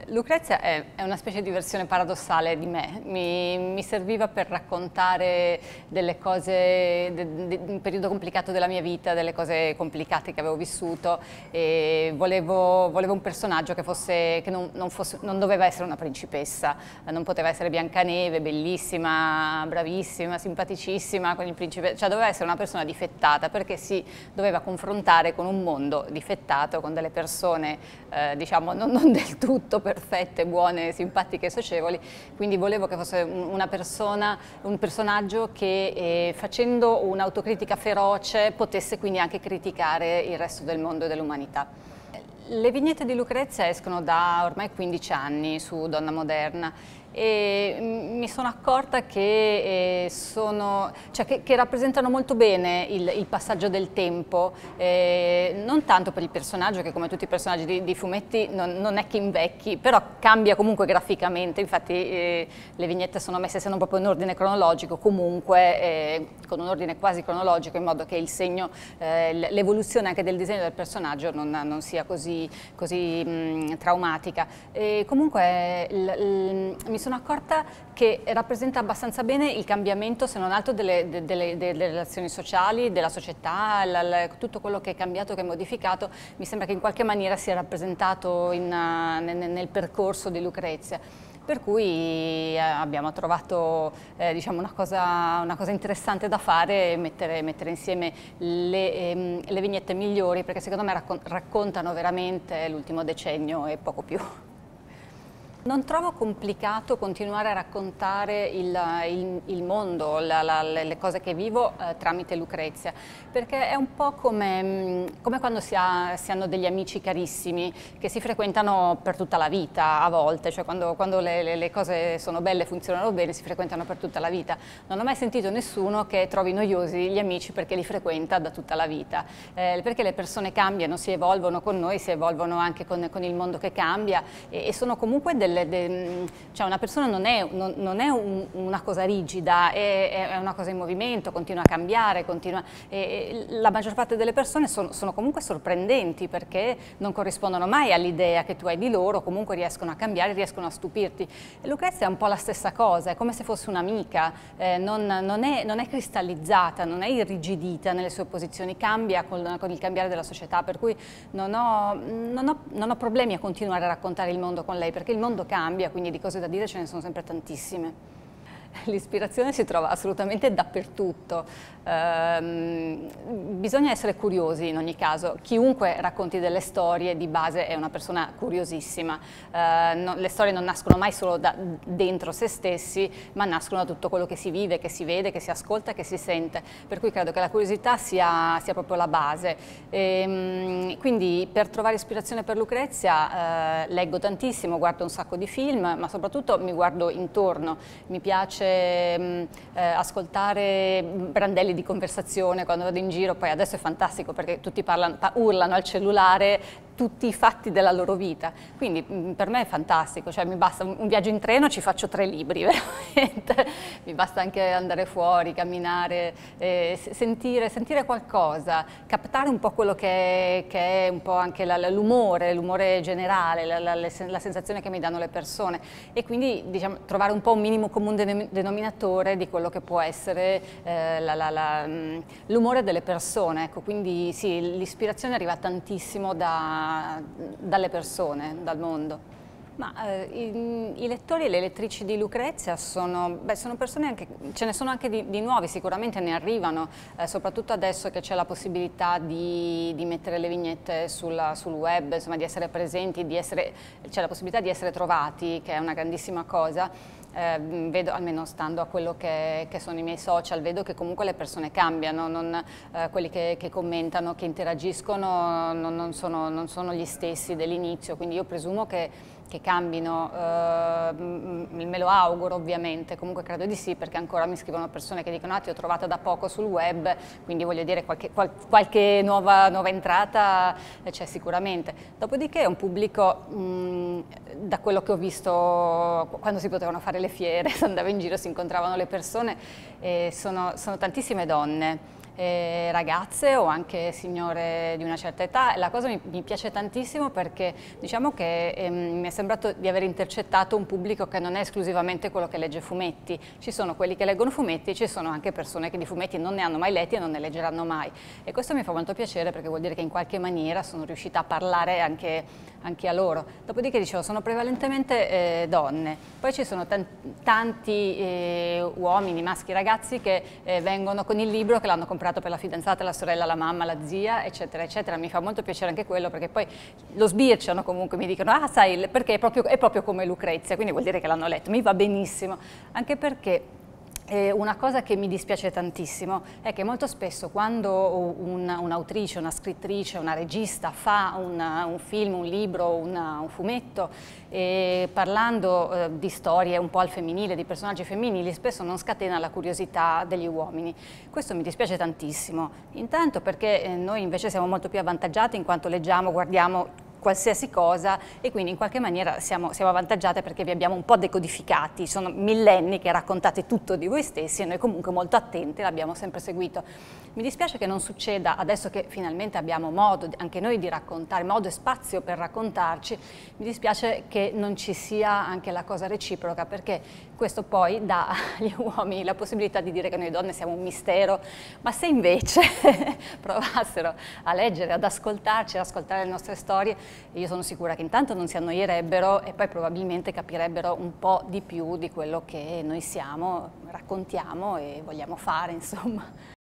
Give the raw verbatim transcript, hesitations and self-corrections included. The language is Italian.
Lucrezia è, è una specie di versione paradossale di me, mi, mi serviva per raccontare delle cose, de, de, un periodo complicato della mia vita, delle cose complicate che avevo vissuto e volevo, volevo un personaggio che, fosse, che non, non, fosse, non doveva essere una principessa, non poteva essere Biancaneve, bellissima, bravissima, simpaticissima con il principe, cioè doveva essere una persona difettata perché si doveva confrontare con un mondo difettato, con delle persone eh, diciamo non, non del tutto per perfette, buone, simpatiche e socievoli, quindi volevo che fosse una persona, un personaggio che eh, facendo un'autocritica feroce potesse quindi anche criticare il resto del mondo e dell'umanità. Le vignette di Lucrezia escono da ormai quindici anni su Donna Moderna e mi sono accorta che, eh, sono, cioè che, che rappresentano molto bene il, il passaggio del tempo, eh, non tanto per il personaggio che come tutti i personaggi di, di fumetti non, non è che invecchi, però cambia comunque graficamente, infatti eh, le vignette sono messe se non proprio in ordine cronologico, comunque eh, con un ordine quasi cronologico in modo che il segno, eh, l'evoluzione anche del disegno del personaggio non, non sia così, così mh, traumatica. E comunque l, l, mi sono accorta che rappresenta abbastanza bene il cambiamento, se non altro, delle, de, delle, delle relazioni sociali, della società, la, la, tutto quello che è cambiato, che è modificato, mi sembra che in qualche maniera sia rappresentato in, uh, nel, nel percorso di Lucrezia. Per cui eh, abbiamo trovato eh, diciamo una, cosa, una cosa interessante da fare, mettere, mettere insieme le, ehm, le vignette migliori, perché secondo me raccon- raccontano veramente l'ultimo decennio e poco più. Non trovo complicato continuare a raccontare il, il, il mondo, la, la, le cose che vivo eh, tramite Lucrezia, perché è un po' come, come quando si, ha, si hanno degli amici carissimi che si frequentano per tutta la vita a volte, cioè quando, quando le, le, le cose sono belle e funzionano bene si frequentano per tutta la vita. Non ho mai sentito nessuno che trovi noiosi gli amici perché li frequenta da tutta la vita, eh, perché le persone cambiano, si evolvono con noi, si evolvono anche con, con il mondo che cambia e, e sono comunque delle De, cioè una persona non è, non, non è un, una cosa rigida, è, è una cosa in movimento, continua a cambiare, continua, e, e la maggior parte delle persone sono, sono comunque sorprendenti perché non corrispondono mai all'idea che tu hai di loro, comunque riescono a cambiare, riescono a stupirti. E Lucrezia è un po' la stessa cosa, è come se fosse un'amica, eh, non, non, è, non è cristallizzata, non è irrigidita nelle sue posizioni, cambia con, con il cambiare della società, per cui non ho, non ho, non ho problemi a continuare a raccontare il mondo con lei, perché il mondo cambia, quindi di cose da dire ce ne sono sempre tantissime. L'ispirazione si trova assolutamente dappertutto, ehm, bisogna essere curiosi in ogni caso, chiunque racconti delle storie di base è una persona curiosissima, eh, no, le storie non nascono mai solo da dentro se stessi, ma nascono da tutto quello che si vive, che si vede, che si ascolta, che si sente, per cui credo che la curiosità sia, sia proprio la base. E, quindi per trovare ispirazione per Lucrezia eh, leggo tantissimo, guardo un sacco di film, ma soprattutto mi guardo intorno, mi piace Eh, ascoltare brandelli di conversazione quando vado in giro, poi adesso è fantastico perché tutti parlano, urlano al cellulare tutti i fatti della loro vita, quindi mh, per me è fantastico, cioè mi basta un, un viaggio in treno, ci faccio tre libri veramente, mi basta anche andare fuori, camminare, eh, sentire, sentire qualcosa, captare un po' quello che è, che è un po' anche l'umore, l'umore generale, la, la, la sensazione che mi danno le persone e quindi diciamo, trovare un po' un minimo comune denominatore di quello che può essere eh, l'umore delle persone, ecco, quindi sì, l'ispirazione arriva tantissimo da, dalle persone, dal mondo. Ma eh, i, i lettori e le lettrici di Lucrezia sono, beh, sono persone anche, ce ne sono anche di, di nuovi, sicuramente ne arrivano, eh, soprattutto adesso che c'è la possibilità di, di mettere le vignette sulla, sul web, insomma di essere presenti, c'è la possibilità di essere trovati, che è una grandissima cosa. Eh, vedo, almeno stando a quello che, che sono i miei social, vedo che comunque le persone cambiano, non, eh, quelli che, che commentano, che interagiscono non, non, sono, non sono gli stessi dell'inizio, quindi io presumo che che cambino, eh, me lo auguro ovviamente, comunque credo di sì perché ancora mi scrivono persone che dicono ah ti ho trovata da poco sul web, quindi voglio dire qualche, qual, qualche nuova, nuova entrata c'è sicuramente. Dopodiché è un pubblico, mh, da quello che ho visto quando si potevano fare le fiere, si andava in giro, si incontravano le persone, e sono, sono tantissime donne. eh, ragazze o anche signore di una certa età. La cosa mi, mi piace tantissimo perché diciamo che ehm, mi è sembrato di aver intercettato un pubblico che non è esclusivamente quello che legge fumetti. Ci sono quelli che leggono fumetti, ci sono anche persone che di fumetti non ne hanno mai letti e non ne leggeranno mai. E questo mi fa molto piacere perché vuol dire che in qualche maniera sono riuscita a parlare anche, anche a loro. Dopodiché dicevo, sono prevalentemente eh, donne, poi ci sono tanti eh, uomini, maschi, ragazzi che eh, vengono con il libro, che l'hanno comprato per la fidanzata, la sorella, la mamma, la zia, eccetera, eccetera. Mi fa molto piacere anche quello perché poi lo sbirciano comunque, mi dicono, ah sai, perché è proprio, è proprio come Lucrezia, quindi vuol dire che l'hanno letto, mi va benissimo, anche perché Eh, una cosa che mi dispiace tantissimo è che molto spesso quando un'autrice, una scrittrice, una regista fa una, un film, un libro, una, un fumetto, eh, parlando eh, di storie un po' al femminile, di personaggi femminili, spesso non scatena la curiosità degli uomini. Questo mi dispiace tantissimo, intanto perché eh, noi invece siamo molto più avvantaggiati in quanto leggiamo, guardiamo qualsiasi cosa e quindi in qualche maniera siamo, siamo avvantaggiate perché vi abbiamo un po' decodificati, sono millenni che raccontate tutto di voi stessi e noi comunque molto attenti l'abbiamo sempre seguito. Mi dispiace che non succeda adesso che finalmente abbiamo modo anche noi di raccontare, modo e spazio per raccontarci, mi dispiace che non ci sia anche la cosa reciproca perché questo poi dà agli uomini la possibilità di dire che noi donne siamo un mistero, ma se invece provassero a leggere, ad ascoltarci, ad ascoltare le nostre storie, io sono sicura che intanto non si annoierebbero e poi probabilmente capirebbero un po' di più di quello che noi siamo, raccontiamo e vogliamo fare, insomma.